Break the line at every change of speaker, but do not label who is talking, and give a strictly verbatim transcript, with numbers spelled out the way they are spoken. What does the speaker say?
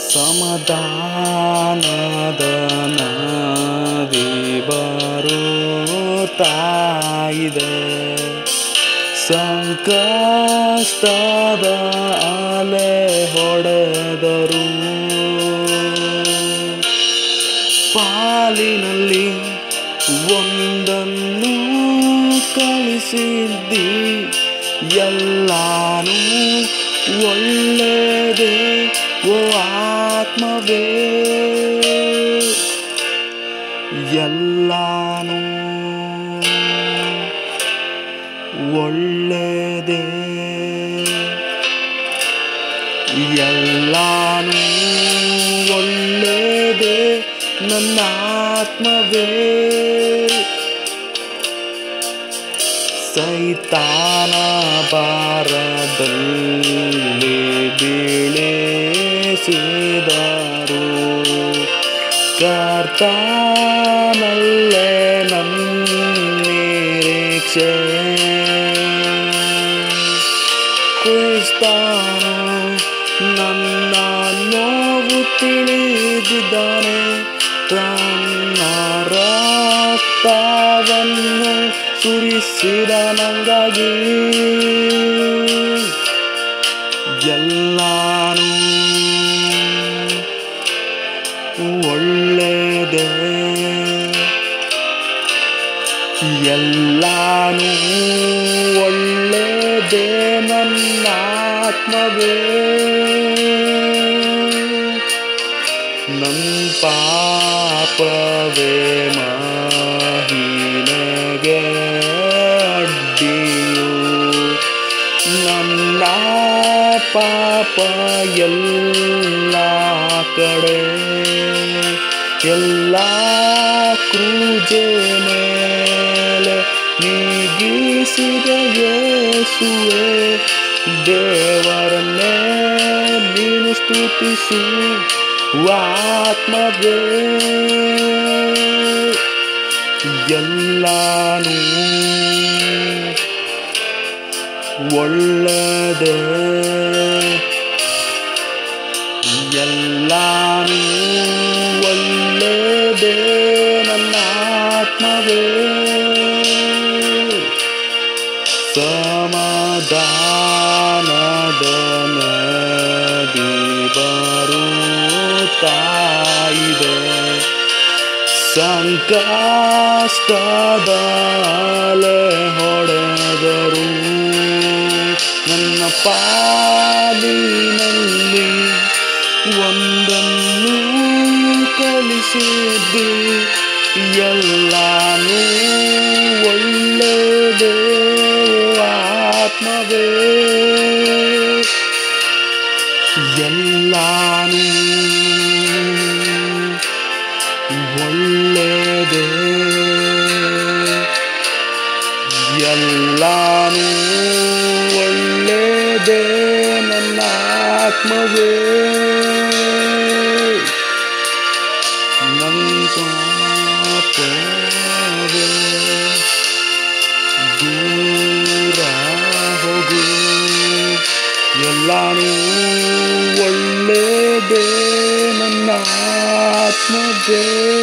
ಸಮಾಧಾನದ ನದಿ ಬರುತ್ತಾ ಇದೆ, ಸಂಕಷ್ಟದ ಅಲೆ ಹೊಡೆದರು, ಪಾಲಿನಲ್ಲಿ ಒಂದನ್ನು ಕಳಿಸಿದ್ದಿ, ಎಲ್ಲಾನು ಒಳ್ಳೆಯದೇ ಓ ಆತ್ಮವೇ, ಎಲ್ಲಾನು ಒಳ್ಳೆಯದೇ, ಎಲ್ಲಾನು ಒಳ್ಳೆಯದೇ ನನ್ನ ಆತ್ಮವೇ. ಸೈತಾನ ಬಾರದಲ್ಲಿ ಬೀಳಿಸಿದರು, ಕರ್ತನಲ್ಲೇ ನನ್ನ ನಿರೀಕ್ಷೆ, ಕ್ರಿಸ್ತನು ನನ್ನ ನೋವು ತಿಳಿದಿದ್ದಾನೆ, ತನ್ನ ರಕ್ತವನ್ನು ಸುರಿಸಿದ ನಂಗಾಗಿ, ಎಲ್ಲಾನು ಒಳ್ಳೆಯದೇ, ಎಲ್ಲಾನು ಒಳ್ಳೆಯದೇ ನನ್ನ ಆತ್ಮವೇ. ನನ್ನ ಪಾಪವೇ ಮಹಿಮೆಗೆ ಅಡ್ಡಿಯು, ನನ್ನ ಪಾಪ ಎಲ್ಲ ಕಡೆ, ಎಲ್ಲ ಕ್ರೂಜೆ ಮೇಲೆ ನೀಗಿಸಿದ ಯೇಸುವೆ, ದೇವರನ್ನೇ ನೀನು ಸ್ತುತಿಸು ಆತ್ಮವೇ. ಎಲ್ಲಾನು ಒಳ್ಳೆಯದೇ, ಎಲ್ಲಾನು ಒಳ್ಳೆಯದೇ ನನ್ನ ಆತ್ಮವೇ. ಸಮಾಧಾನದ ನದಿ ಬರುತ್ತಾ ಇದೆ, ಸಂಕಷ್ಟದ ಅಲೆ ಹೊಡೆದರು, ನನ್ನ ಪಾಲಿನಲ್ಲಿ ಒಂದನ್ನು ಕಲಿಸಿದ್ದು, ಎಲ್ಲಾನು ಒಳ್ಳೆಯದೇ ಆತ್ಮವೇ, ಎಲ್ಲಾನು ಒಳ್ಳೆಯದೇ, ಎಲ್ಲಾನು ಒಳ್ಳೆಯದೇ ನನ್ನ ಆತ್ಮವೇ. ನನ್ನ ಪಾಪವೇ ದೂರ ಹೋಗು, ಎಲ್ಲಾನು ಒಳ್ಳೆಯದೇ ನನ್ನ ಆತ್ಮವೇ.